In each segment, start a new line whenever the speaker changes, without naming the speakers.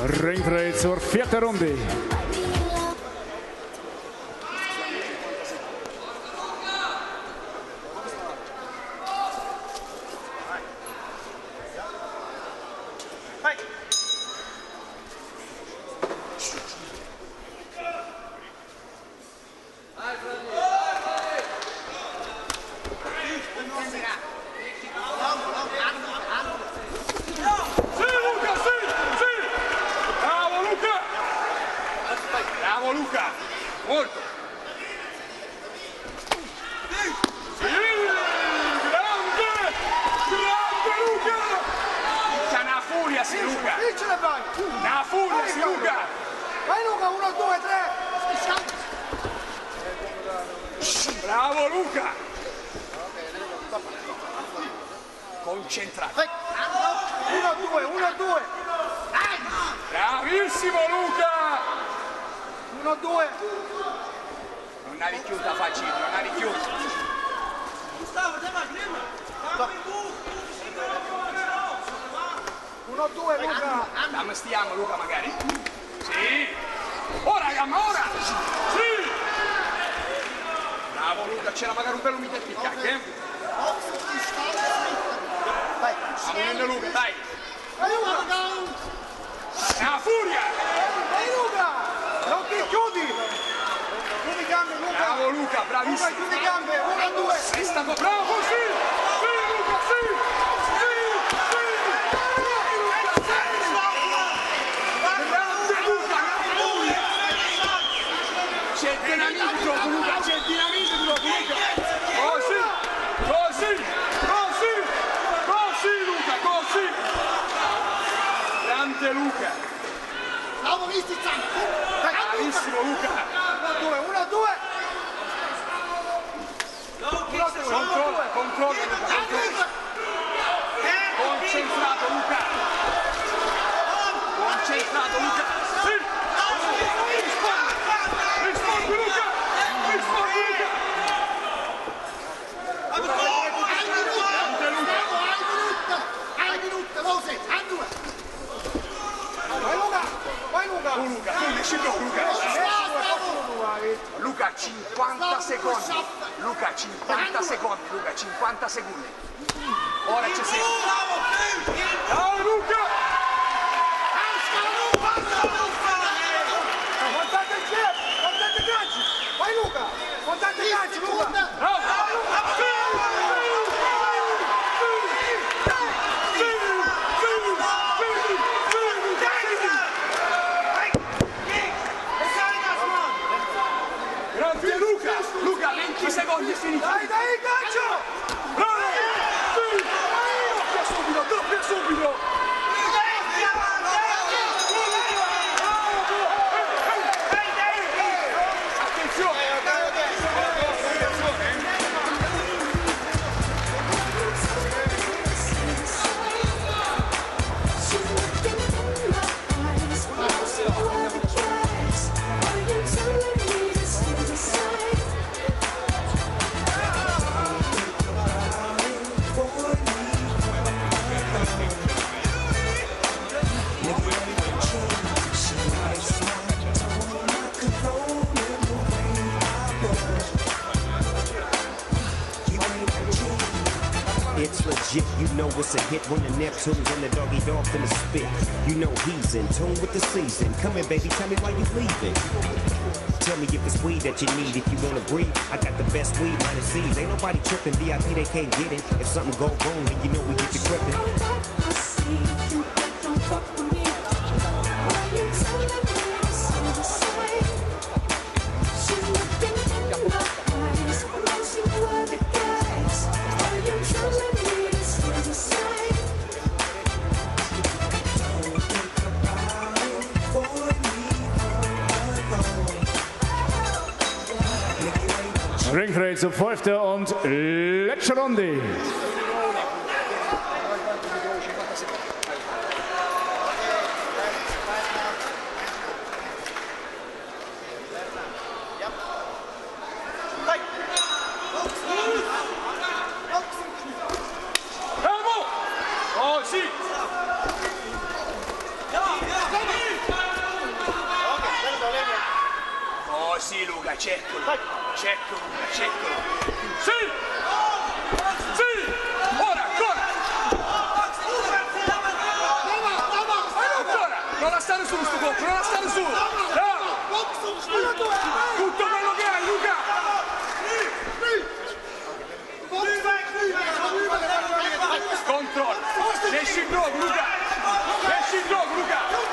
Ringfrei zur vierten Runde.
Bravo Luca! Molto! Sì! Grande! Grande Luca! C'è una furia sì Luca! Una furia sì Luca!
Vai Luca, 1, 2, 3!
Bravo Luca! Concentrato!
1, 2, 1, 2!
Bravissimo Luca!
1, 2!
Non ha richiusa facile, non ha richiuso!
Gustavo, uno, 2 Luca!
Come stiamo Luca magari? Sì! Ora gamma, ora! Sì! Bravo Luca, c'era magari un bello miteppic anche!
Vai!
Sta venendo Luca, dai!
Vai Luca!
Una furia!
Vai Luca! Non ti chiudi! Chiudi gambe Luca!
Bravo Luca,
Luca,
bravissimo!
chiudi gambe! 1, 2!
Resta bravo, sì! Sì Luca, sì! Sì! Sì! Grande Luca, grande! C'è dinamite Luca, c'è dinamite Luca! Così! Così! Così! Così Luca, così! Grande Luca! Bravissimo Luca!
1, 2!
Controllo, controllo Luca! Concentrato Luca! Concentrato Luca! Sì! Rispondi Luca! Rispondi Luca! Grande Luca!
Vai Luca! Vai Luca!
Oh Luca, tu invece no Luca! Luca 50 secondi! Luca 50 secondi! Luca 50 secondi! Ora c'è sempre! Ciao Luca!
Contate il chef! Contate i calci! Vai Luca! Contate i calci Luca!
Bravo! Grazie Luca! Luca 20 secondi è finito!
Dai, dai, calcio!
Bravo! Sì! Doppia subito! Doppia subito! Attenzione!
It's legit, you know it's a hit when the Neptunes and the doggy dog finna spit. You know he's in tune with the season. Come here, baby, tell me why you leaving. Tell me if it's weed that you need, if you wanna breathe. I got the best weed, minus seeds. Ain't nobody tripping, VIP they can't get it. If something go wrong, then you know we get the gripping.
Ringfrei zur fünften und letzten Runde.
Bravo! Oh sì! cercalo, cercalo. Sì! Sì! Ora, ancora! Ancora! Non lasciare su sto colpo, non lasciare su! Tutto quello che hai, Luca! Controllo! Esci il gioco, Luca! Esci il gioco, Luca!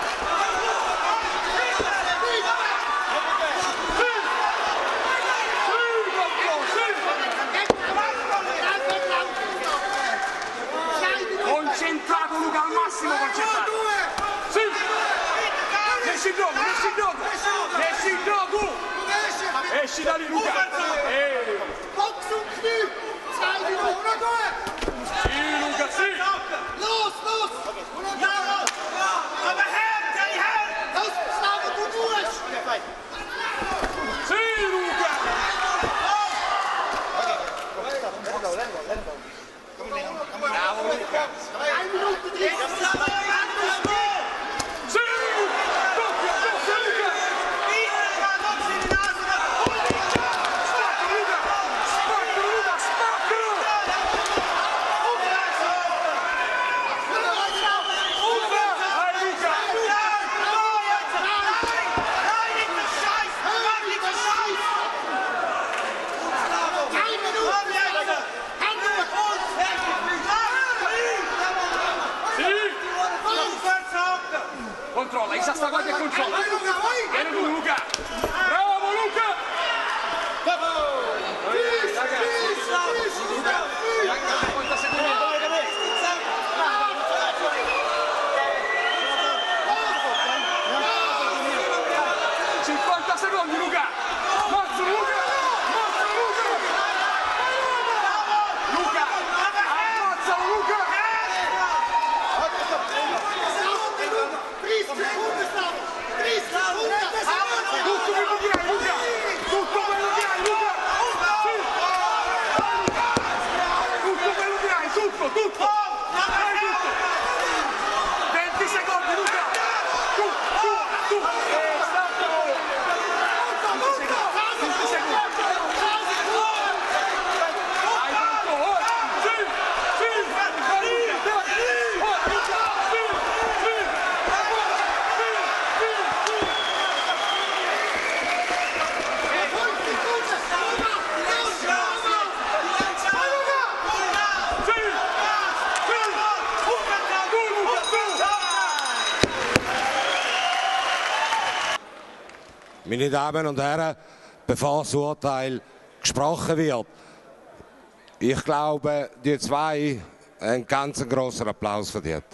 Concentrato, Luca, al massimo concentrato! Sì! Esci il gioco, esci il gioco! Esci il gioco! Esci da lì, Luca!
Box und Knie! 2 Minuten!
Sì, Luca, sì!
Los! Ja! Aber Herr! Los, Slavo, du durch!
Sì, Luca! Bravo, Luca!
1 Minute 30!
Sì! Doppia, Luca! Spaccalo, Luca! Spaccalo, Luca! Spaccalo! Vai, Luca! Controlla, Isa sta guardia e controlla. Vieni tu, Luca. Bravo, Luca. Raga, 50 secondi. 50 secondi, Luca. Mazzo, Luca. Luca, ammazzalo, Luca.
30 Sekunden, Slavo! 30 Sekunden!
Tutto quello che hai, Luca. Tutto quello che hai, Luca. Sì. Tutto quello che hai, tutto. Hai tutto. 20 secondi, Luca. Tu. Stop. 20 secondi. Hai tutto. Sì.
Meine Damen und Herren, bevor das Urteil gesprochen wird, ich glaube, die zwei einen ganz grossen Applaus verdient.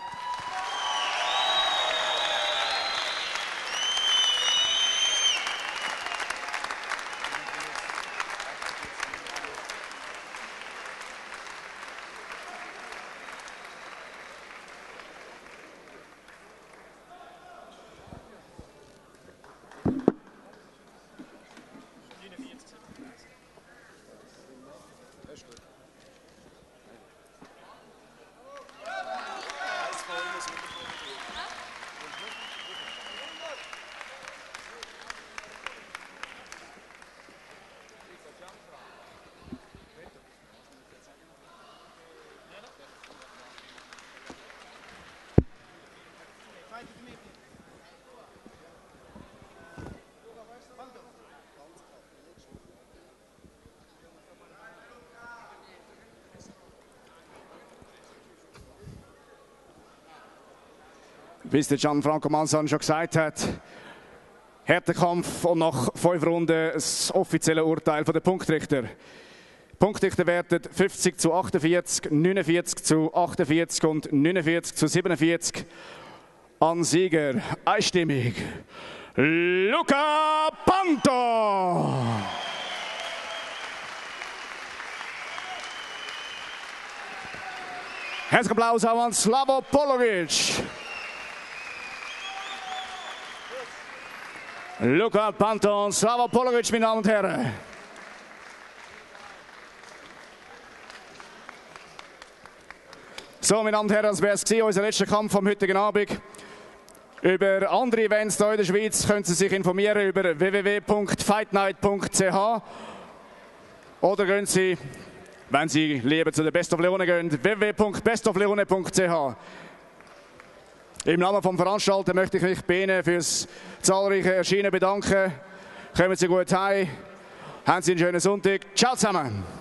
Wie es der Gianfranco Manzan schon gesagt hat, Härtekampf und nach 5 Runden das offizielle Urteil der Punktrichter. Punktrichter werten 50:48, 49:48 und 49:47 an Sieger. Einstimmig Luca Panto! Herzlichen Applaus auch an Slavo Polovic. Luca Panto und Slavo Polovic, meine Damen und Herren. So, meine Damen und Herren, das wäre es gewesen, unser letzter Kampf am heutigen Abend. Über andere Events hier in der Schweiz können Sie sich informieren über www.fightnight.ch oder gehen Sie, wenn Sie lieber zu der Best of Leone gehen, www.bestofleone.ch. Im Namen des Veranstalters möchte ich mich bei Ihnen für das zahlreiche Erscheinen bedanken. Kommen Sie gut heim. Haben Sie einen schönen Sonntag. Ciao zusammen.